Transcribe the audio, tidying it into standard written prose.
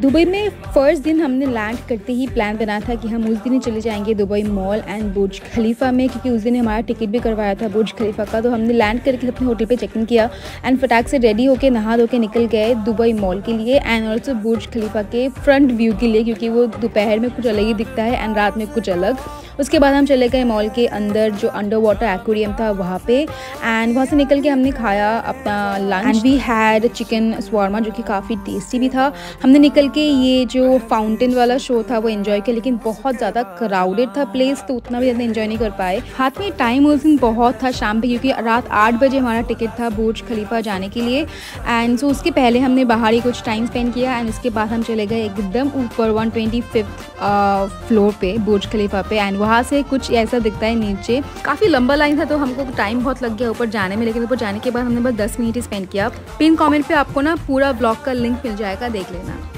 Dubai में first दिन हमने लैंड करते ही प्लान बना था कि हम उस दिन ही चले जाएंगे Dubai Mall and Burj Khalifa में, क्योंकि उस दिन हमारा टिकट भी करवाया था बुर्ज खलीफा का। तो हमने लैंड करके अपने होटल पे चेक इन किया एंड फटाक से रेडी होके नहा धो के निकल गए दुबई मॉल के लिए एंड ऑल्सो बुर्ज खलीफा के फ्रंट व्यू के लिए, क्योंकि वो दोपहर में कुछ अलग ही दिखता है एंड रात में कुछ अलग। उसके बाद हम चले गए मॉल के अंदर जो अंडर वाटर एक्वेरियम था वहाँ पे एंड वहाँ से निकल के हमने खाया अपना lunch and we had chicken shawarma जो कि काफ़ी टेस्टी भी था। हमने निकल के ये जो फाउंटेन वाला शो था वो एंजॉय किया, लेकिन बहुत ज़्यादा क्राउडेड था प्लेस, तो उतना भी ज़्यादा एंजॉय नहीं कर पाए। हाथ में टाइम उस दिन बहुत था शाम पे, क्योंकि रात 8 बजे हमारा टिकट था बुर्ज खलीफा जाने के लिए एंड सो उसके पहले हमने बाहर ही कुछ टाइम स्पेंड किया एंड उसके बाद हम चले गए एकदम ऊपर 125th फ्लोर पे बुर्ज खलीफा पे एंड वहाँ से कुछ ऐसा दिखता है नीचे। काफ़ी लंबा लाइन था तो हमको टाइम बहुत लग गया ऊपर जाने में, लेकिन ऊपर जाने के बाद हमने बस 10 मिनट ही स्पेंड किया। पिन कमेंट पे आपको ना पूरा ब्लॉग का लिंक मिल जाएगा, देख लेना।